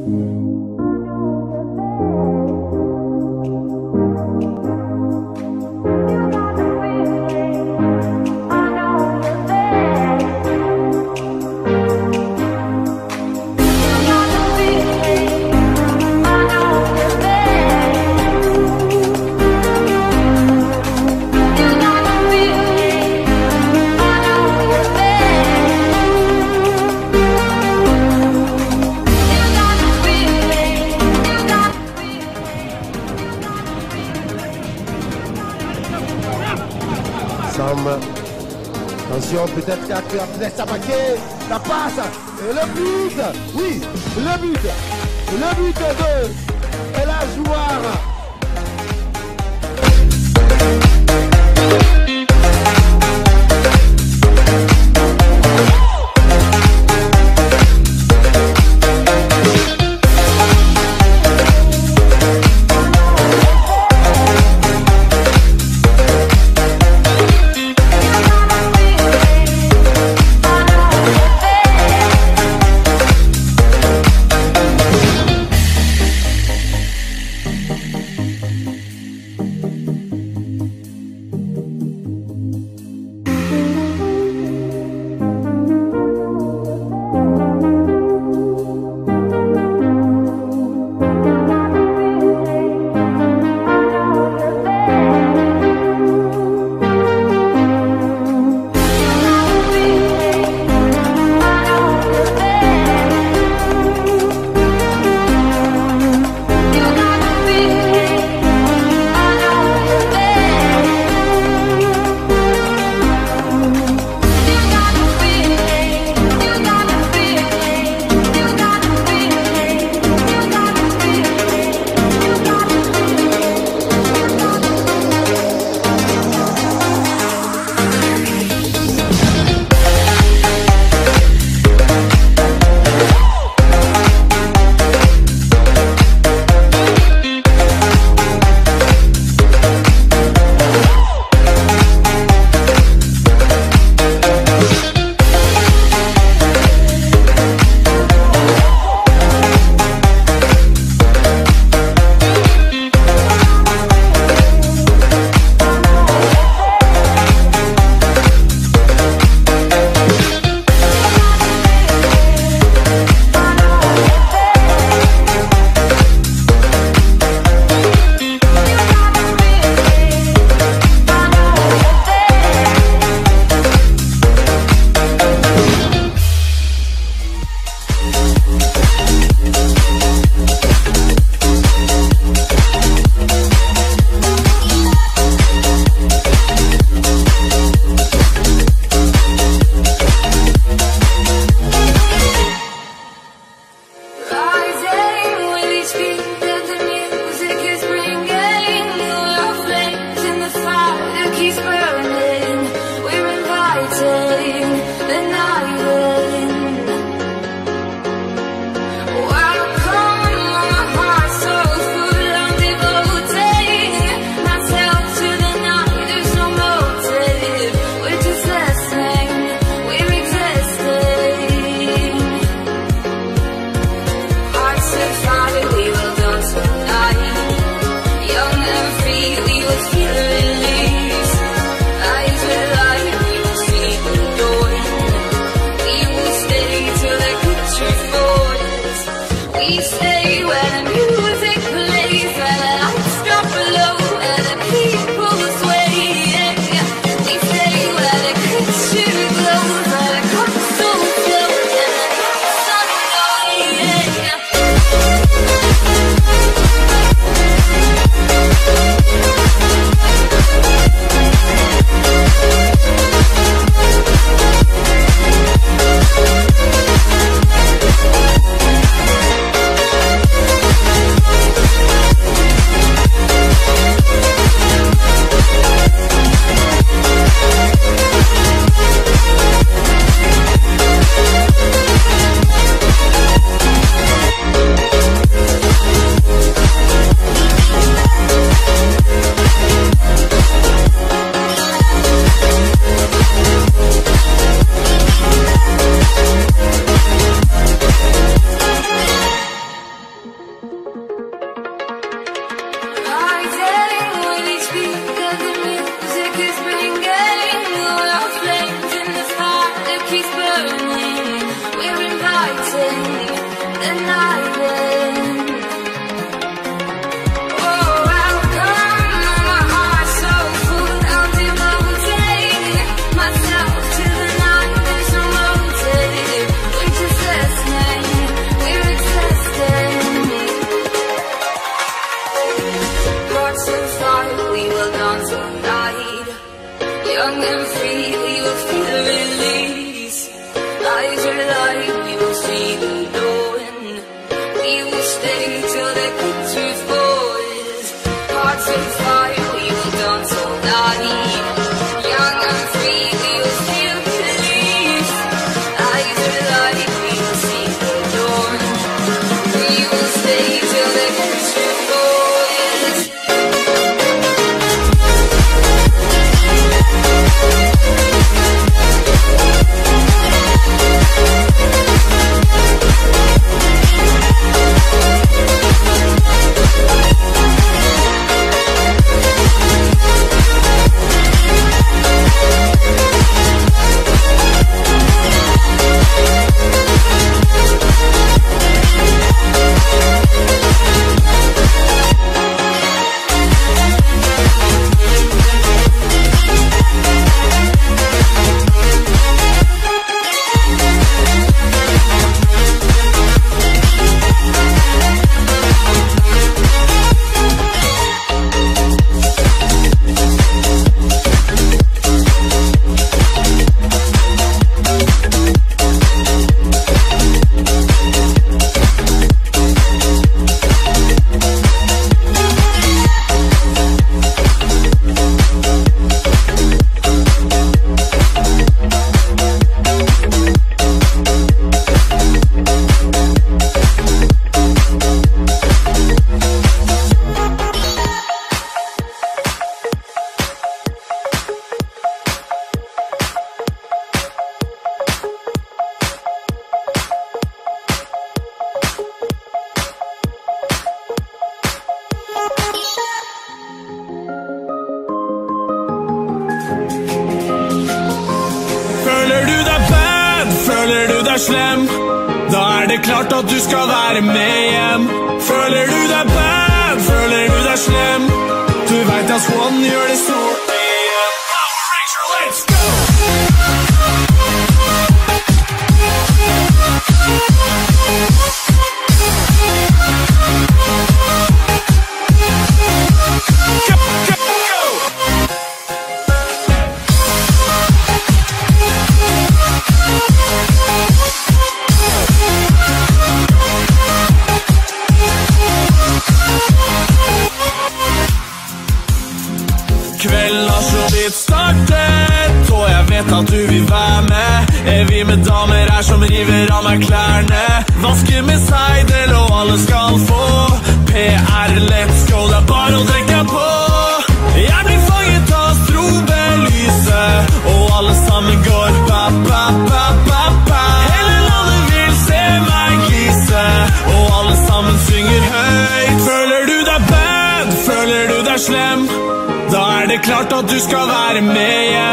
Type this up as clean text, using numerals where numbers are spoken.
Attention, peut-être qu'Acteur laisse sa paquet, la passe, et le but, oui, le but de la joueur. the night ends. Oh, how come my heart's so full? How devoted myself to the night. There's no motive. We're just listening. We're existing. Hearts of fire, we will dance all night. Young and free, we will feel the release. Eyes are light, we will see the dawn. We will stay till the country falls. Hearts of fire, we will dance all night. Young and free, we will feel the release. Eyes are light, we will see the dawn. We will stay till the country falls. Føler du deg bad, føler du deg slem, da det klart at du skal være med hjem. Føler du deg bad, føler du deg slem, du vet at Swan gjør det stort igjen. Power Ranger, let's go! Kvelden har så vidt startet, og jeg vet at du vil være med. Vi med damer her som river av meg klærne, vasker med seidel og alle skal få PR, let's go, det bare å trekke på. Jeg blir fanget av strobelyset, og alle sammen går ba-ba-ba-ba-ba. Hele landet vil se meg glise, og alle sammen synger høyt. Føler du deg bad, føler du deg slem, da det klart at du skal være med hjem.